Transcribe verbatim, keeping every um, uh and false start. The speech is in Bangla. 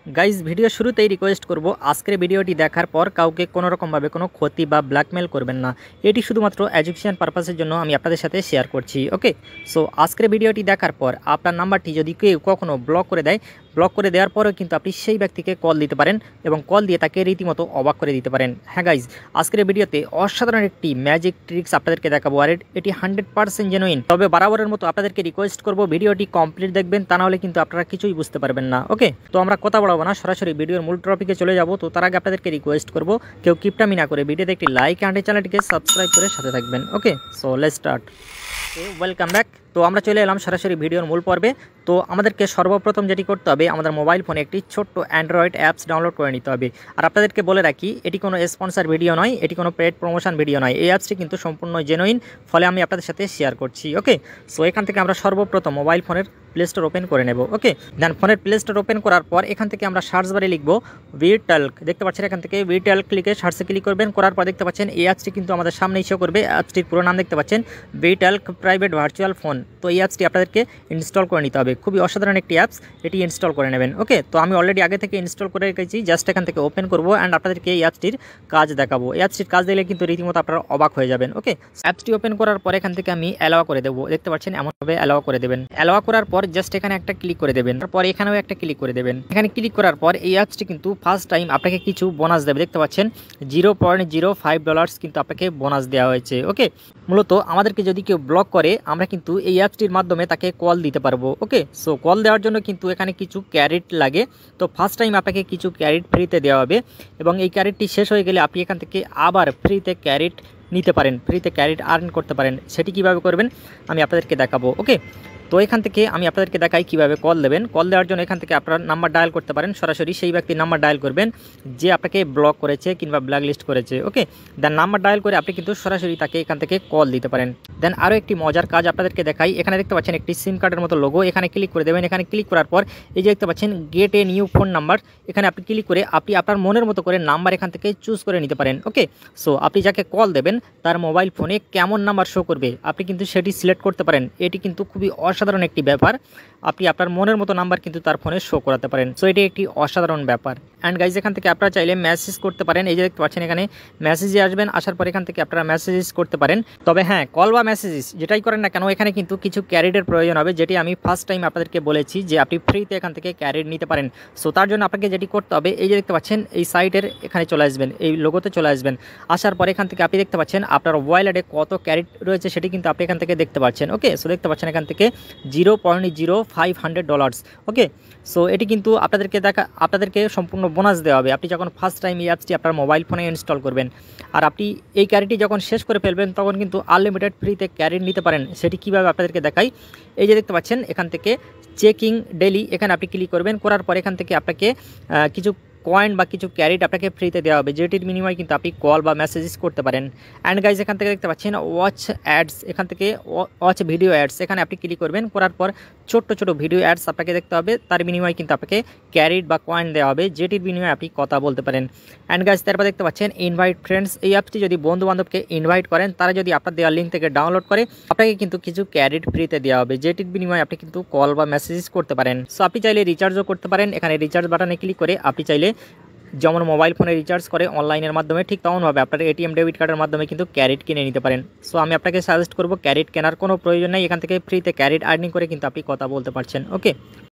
গাইজ ভিডিও শুরুতেই রিকোয়েস্ট করব আজকের ভিডিওটি দেখার পর কাউকে কোনো রকমভাবে কোনো ক্ষতি বা ব্ল্যাকমেল করবেন না। এটি শুধুমাত্র এডুকেশন পারপাসের জন্য আমি আপনাদের সাথে শেয়ার করছি। ওকে, সো আজকের ভিডিওটি দেখার পর আপনার নাম্বারটি যদি কেউ কখনো ব্লক করে দেয়, ব্লক করে দেওয়ার পরেও কিন্তু আপনি সেই ব্যক্তিকে কল দিতে পারেন এবং কল দিয়ে তাকে রীতিমতো অবাক করে দিতে পারেন। হ্যাঁ গাইজ, আজকের ভিডিওতে অসাধারণ একটি ম্যাজিক ট্রিক্স আপনাদেরকে দেখাবো, আর এটি হান্ড্রেড পার্সেন্ট জেনুইন। তবে বরাবরের মতো আপনাদেরকে রিকোয়েস্ট করব ভিডিওটি কমপ্লিট দেখবেন, তা নাহলে কিন্তু আপনারা কিছুই বুঝতে পারবেন না। ওকে, তো আমরা কথা বলবো না, সরাসরি ভিডিওর মূল টপিকে চলে যাব। তো তার আগে আপনাদেরকে রিকোয়েস্ট করব কেউ কিপটামি না করে ভিডিওতে একটি লাইক অ্যান্ড চ্যানেলটিকে সাবস্ক্রাইব করে সাথে থাকবেন। Okay, so let's start. Welcome back. তো আমরা চলে এলাম সরাসরি ভিডিওর মূল পর্বে। তো আমাদেরকে সর্বপ্রথম যেটি করতে হবে, আমাদের মোবাইল ফোনে একটি ছোট্ট অ্যান্ড্রয়েড অ্যাপস ডাউনলোড করে নিতে হবে। আর আপনাদেরকে বলে রাখি, এটি কোনো স্পন্সর ভিডিও নয়, এটি কোনো পেড প্রমোশন ভিডিও নয়। এই অ্যাপসটি কিন্তু সম্পূর্ণ জেনুইন, ফলে আমি আপনাদের সাথে শেয়ার করছি। ওকে, সো এখান থেকে আমরা সর্বপ্রথম মোবাইল ফোনের প্লে স্টোর ওপেন করে নেব। ওকে, দেন ফোনের প্লে স্টোর ওপেন করার পর এখান থেকে আমরা সার্চ বারে লিখব ভিটাল্ক। দেখতে পাচ্ছেন এখান থেকে ভিটাল্ক ক্লিকে সার্চে ক্লিক করবেন। করার পর দেখতে পাচ্ছেন এই অ্যাপসটি কিন্তু আমাদের সামনে শো করবে। অ্যাপসটির পুরো নাম দেখতে পাচ্ছেন ভিটাল্ক প্রাইভেট ভার্চুয়াল ফোন। তো এই অ্যাপসটি আপনাদেরকে ইনস্টল করে নিতে হবে। খুবই অসাধারণ একটি অ্যাপস, এটি ইনস্টল করে নেবেন। ওকে, তো আমি অলরেডি আগে থেকে ইনস্টল করে রেখেছি, জাস্ট এখান থেকে ওপেন করবো অ্যান্ড আপনাদেরকে এই অ্যাপসটির কাজ দেখাবো। এই অ্যাপসটির কাজ দিলে কিন্তু রীতিমতো আপনারা অবাক হয়ে যাবেন। ওকে, অ্যাপসটি ওপেন করার পর এখান থেকে আমি অ্যালাও করে দেবো। দেখতে পাচ্ছেন এমনভাবে অ্যালাও করে দেবেন। অ্যালাও করার পর জাস্ট এখানে একটা ক্লিক করে দেবেন, তারপর এখানেও একটা ক্লিক করে দেবেন। এখানে ক্লিক করার পর এই অ্যাপসটি কিন্তু ফার্স্ট টাইম আপনাকে কিছু বোনাস দেবে। দেখতে পাচ্ছেন zero point zero five dollars কিন্তু আপনাকে বোনাস দেওয়া হয়েছে। ওকে, মূলত আমাদেরকে যদি কেউ ব্লক করে, আমরা কিন্তু এই অ্যাপসটির মাধ্যমে তাকে কল দিতে পারবো। ওকে, সো কল দেওয়ার জন্য কিন্তু এখানে কিছু ক্যারেট লাগে। তো ফার্স্ট টাইম আপনাকে কিছু ক্যারেট ফ্রিতে দেওয়া হবে এবং এই ক্যারেটটি শেষ হয়ে গেলে আপনি এখান থেকে আবার ফ্রিতে ক্যারেট নিতে পারেন, ফ্রিতে ক্যারেট আর্ন করতে পারেন। সেটি কিভাবে করবেন আমি আপনাদেরকে দেখাবো। ওকে, তো এখান থেকে আমি আপনাদেরকে দেখাই কীভাবে কল দেবেন। কল দেওয়ার জন্য এখান থেকে আপনার নাম্বার ডায়াল করতে পারেন, সরাসরি সেই ব্যক্তির নাম্বার ডায়াল করবেন যে আপনাকে ব্লক করেছে কিংবা ব্ল্যাক লিস্ট করেছে। ওকে, দেন নাম্বার ডায়াল করে আপনি কিন্তু সরাসরি তাকে এখান থেকে কল দিতে পারেন। দেন আরও একটি মজার কাজ আপনাদেরকে দেখাই। এখানে দেখতে পাচ্ছেন একটি সিম কার্ডের মতো লোগো, এখানে ক্লিক করে দেবেন। এখানে ক্লিক করার পর এই যে দেখতে পাচ্ছেন get a new phone number, এখানে আপনি ক্লিক করে আপনি আপনার মনের মতো করে নাম্বার এখান থেকে চুজ করে নিতে পারেন। ওকে, সো আপনি যাকে কল দেবেন তার মোবাইল ফোনে কেমন নাম্বার শো করবে আপনি কিন্তু সেটি সিলেক্ট করতে পারেন। এটি কিন্তু খুবই অসাধারণ একটি ব্যাপার, আপনি আপনার মনের মতো নাম্বার কিন্তু তার ফোনে শো করাতে পারেন। সো এটি একটি অসাধারণ ব্যাপার। অ্যান্ড গাইজ এখান থেকে আপনারা চাইলে মেসেজ করতে পারেন। এই যে দেখতে পাচ্ছেন এখানে মেসেজে আসবেন, আসার পর এখান থেকে আপনারা মেসেজেস করতে পারেন। তবে হ্যাঁ, কল বা মেসেজেস যেটাই করেন না কেন, এখানে কিন্তু কিছু ক্যারেটের প্রয়োজন হবে, যেটি আমি ফার্স্ট টাইম আপনাদেরকে বলেছি যে আপনি ফ্রিতে এখান থেকে ক্যারেট নিতে পারেন। সো তার জন্য আপনাকে যেটি করতে হবে, এই যে দেখতে পাচ্ছেন এই সাইটের এখানে চলে আসবেন, এই লোগোতে চলে আসবেন। আসার পর এখান থেকে আপনি দেখতে পাচ্ছেন আপনার ওয়ালেটে কত ক্যারেট রয়েছে সেটি কিন্তু আপনি এখান থেকে দেখতে পাচ্ছেন। ওকে, সো দেখতে পাচ্ছেন এখান থেকে zero point zero five hundred dollars. Okay, so এটি কিন্তু আপনাদেরকে দেখা আপনাদেরকে সম্পূর্ণ বোনাস দেওয়া হবে আপনি যখন ফার্স্ট টাইম এই অ্যাপসটি আপনার মোবাইল ফোনে ইনস্টল করবেন। আর আপনি এই ক্যারেটটি যখন শেষ করে ফেলবেন তখন কিন্তু আনলিমিটেড ফ্রিতে ক্যারেট নিতে পারেন। সেটি কীভাবে আপনাদেরকে দেখাই। এই যে দেখতে পাচ্ছেন এখান থেকে চেকিং ডেলি, এখানে আপনি ক্লিক করবেন। করার পর এখান থেকে আপনাকে কিছু কয়েন বা কিছু ক্যারেট আপনাকে ফ্রিতে দেওয়া হবে, যেটির বিনিময়ে কিন্তু আপনি কল বা মেসেজেস করতে পারেন। অ্যান্ড গাইজ এখান থেকে দেখতে পাচ্ছেন ওয়াচ অ্যাডস, এখান থেকে ওয়াচ ভিডিও অ্যাডস, এখানে আপনি ক্লিক করবেন। করার পর ছোট্ট ছোট ভিডিও অ্যাডস আপনাকে দেখতে হবে, তার বিনিময়ে কিন্তু আপনাকে ক্যারেট বা কয়েন দেওয়া হবে, যেটির বিনিময়ে আপনি কথা বলতে পারেন। অ্যান্ড গাইজ তারপর দেখতে পাচ্ছেন ইনভাইট ফ্রেন্ডস, এই অ্যাপটি যদি বন্ধু বান্ধবকে ইনভাইট করেন, তারা যদি আপনার দেওয়ার লিঙ্ক থেকে ডাউনলোড করে আপনাকে কিন্তু কিছু ক্যারেট ফ্রিতে দেওয়া হবে, যেটির বিনিময়ে আপনি কিন্তু কল বা মেসেজেস করতে পারেন। সো আপনি চাইলে রিচার্জও করতে পারেন। এখানে রিচার্জ বাটনে ক্লিক করে আপনি চাইলে যেমন মোবাইল ফোনে রিচার্জ করে অনলাইনের মাধ্যমে, ঠিক তেমনভাবে আপনার এটিএম ডেবিট কার্ডের মাধ্যমে কিন্তু ক্যারেট কিনে নিতে পারেন। সো আমি আপনাকে সাজেস্ট করব ক্যারেট কেনার কোনো প্রয়োজন নেই, এখান থেকে ফ্রিতে ক্যারেট আর্নিং করে কিন্তু আপনি কথা বলতে পারছেন। ওকে।